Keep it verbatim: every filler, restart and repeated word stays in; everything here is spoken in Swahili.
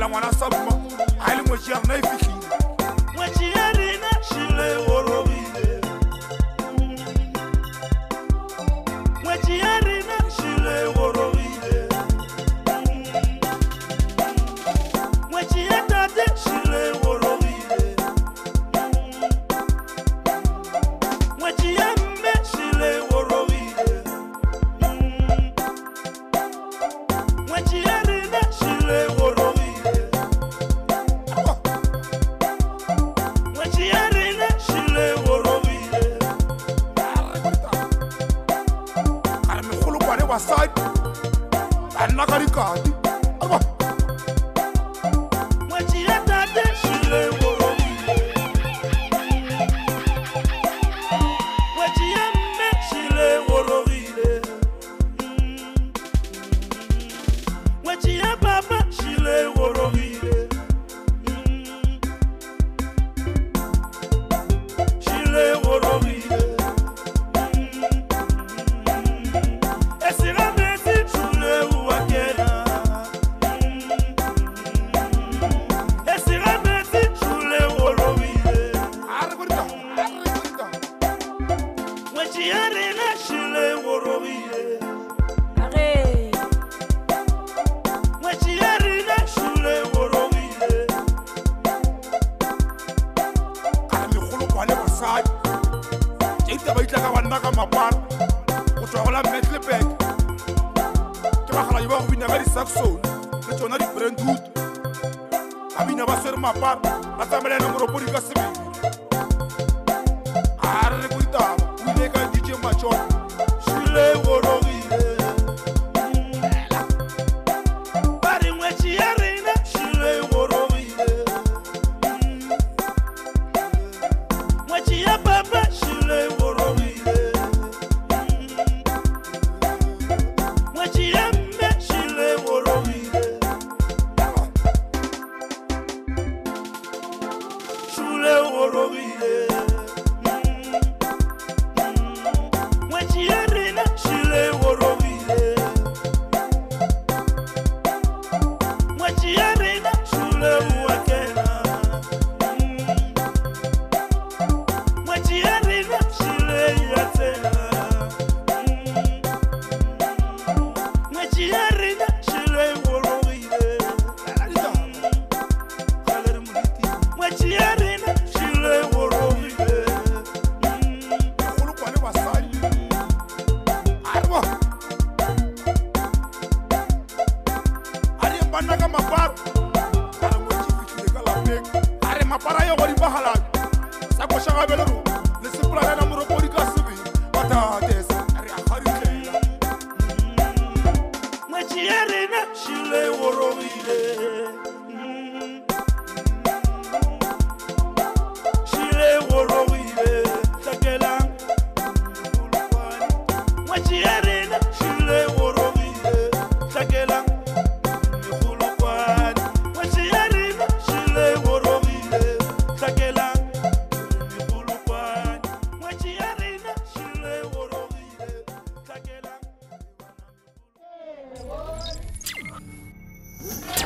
la ngwana sa buma a le ngwetsi ya rena e fitlhile ngwetsi ya rena šile gorogile ngwetsi ya rena šile gorogile ngwetsi ya tate šile gorogile ngwetsi ya mme šile gorogile ngwetsi ya rena šile gorogile ngwetsi ya rena šile gorogile ka re megolokwane basadi ba nna ka dikati ngwetsi ya tate šile gorogile ngwetsi ya mme šile gorogile ngwetsi ya papa šile gorogile šile gorogile esirametse šule wa kena esirametse šule gorogile a re bodita a re bodita ngwetsi ya rena šile gorogile ngwetsi ya rena šile gorogile ka re megolokwane basadi tše ditaba di tla ka banna ka mapara go tswa go la metlebek ke bagalaji ba go bina ka di-saxon le tsona di-brandwood ba bina ba swere mapara ba tsamaelane moropodi ka sebele a re re ko ditaba o ile ka dj machon šile gorogile ba re ngwetsi ya rena šile gorogile ngwetsi ya papa šile gorogile ngwetsi ya mme šile gorogile šile gorogile ngwetsi ya rena šile gorogile ngwetsi ya rena šile wa kena ngwetsi ya rena šile ya tsena ngwetsi ya rena šile gorogile ngwetsi ya rena šile gorogile megolokwane basadi a re bo a re banna ka mapara ka re ngwetsi e fitlhile ka lapeng a re mapara ye go di bagalane sa koša gabele ro le sepolalena moropodi ka sebele batatese re a gaditlela ngwetsi ya rena šile gorogile šile gorogile hlakelang ngwetsi ya rena šile gorogile hlakelang megolokwane ngwetsi ya rena šile gorogile hlakelang megolokwane ngwetsi ya rena šile gorogile hlakelang